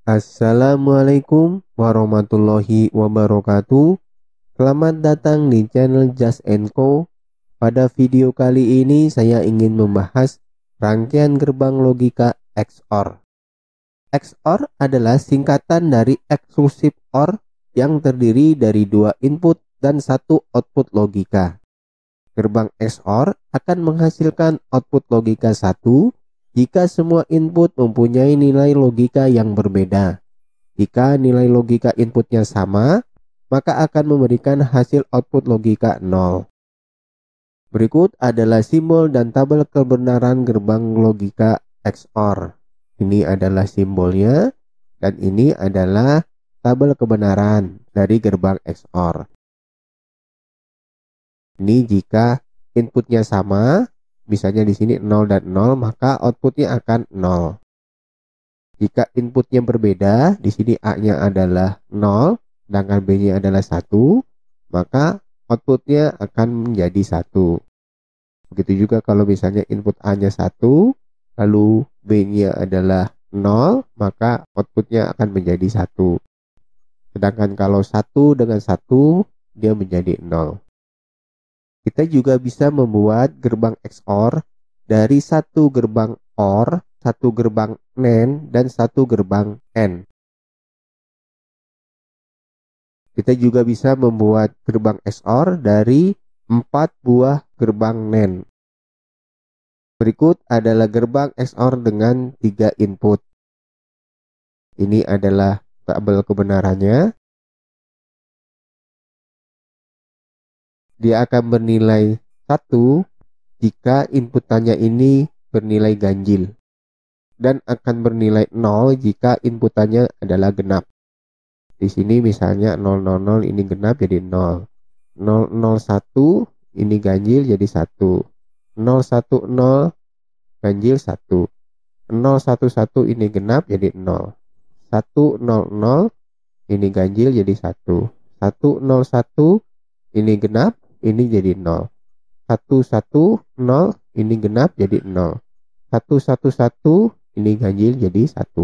Assalamualaikum warahmatullahi wabarakatuh. Selamat datang di channel Just & Co. Pada video kali ini saya ingin membahas rangkaian gerbang logika XOR. XOR adalah singkatan dari exclusive OR yang terdiri dari dua input dan satu output logika. Gerbang XOR akan menghasilkan output logika 1 jika semua input mempunyai nilai logika yang berbeda. Jika nilai logika inputnya sama, maka akan memberikan hasil output logika 0. Berikut adalah simbol dan tabel kebenaran gerbang logika XOR. Ini adalah simbolnya dan ini adalah tabel kebenaran dari gerbang XOR. Ini jika inputnya sama, misalnya di sini 0 dan 0, maka outputnya akan 0. Jika inputnya berbeda, di sini A-nya adalah 0, sedangkan B-nya adalah 1, maka outputnya akan menjadi 1. Begitu juga kalau misalnya input A-nya 1, lalu B-nya adalah 0, maka outputnya akan menjadi 1. Sedangkan kalau 1 dengan 1, dia menjadi 0. Kita juga bisa membuat gerbang XOR dari satu gerbang OR, satu gerbang NAND, dan satu gerbang AND. Kita juga bisa membuat gerbang XOR dari 4 buah gerbang NAND. Berikut adalah gerbang XOR dengan 3 input. Ini adalah tabel kebenarannya. Dia akan bernilai 1 jika inputannya ini bernilai ganjil, dan akan bernilai 0 jika inputannya adalah genap. Di sini misalnya 000 ini genap jadi 0, 001 ini ganjil jadi 1, 010 ganjil 1, 011 ini genap jadi 0, 100 ini ganjil jadi 1, 101 ini genap, ini jadi 0. 110 ini genap jadi 0. 111 ini ganjil jadi 1.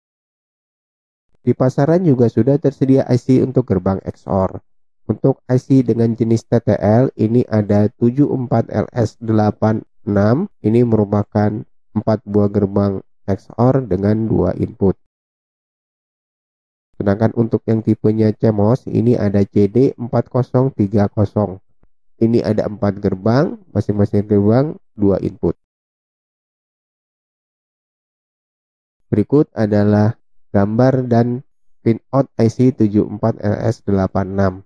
Di pasaran juga sudah tersedia IC untuk gerbang XOR. Untuk IC dengan jenis TTL ini ada 74LS86. Ini merupakan 4 buah gerbang XOR dengan 2 input. Sedangkan untuk yang tipenya CMOS ini ada CD4030. Ini ada 4 gerbang, masing-masing gerbang 2 input. Berikut adalah gambar dan pinout IC 74LS86.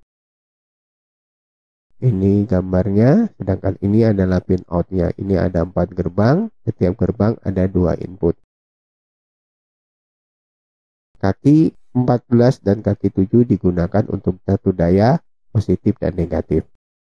Ini gambarnya, sedangkan ini adalah pinoutnya. Ini ada 4 gerbang, setiap gerbang ada 2 input. Kaki 14 dan kaki 7 digunakan untuk satu daya positif dan negatif.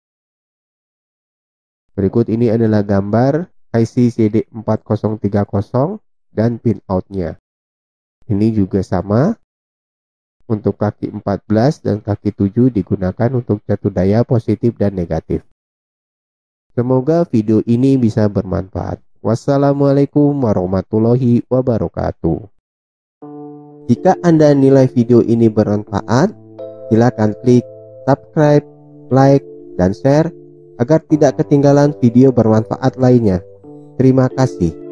Berikut ini adalah gambar IC CD4030 dan pinoutnya. Ini juga sama. Untuk kaki 14 dan kaki 7 digunakan untuk satu daya positif dan negatif. Semoga video ini bisa bermanfaat. Wassalamualaikum warahmatullahi wabarakatuh. Jika Anda nilai video ini bermanfaat, silakan klik subscribe, like, dan share agar tidak ketinggalan video bermanfaat lainnya. Terima kasih.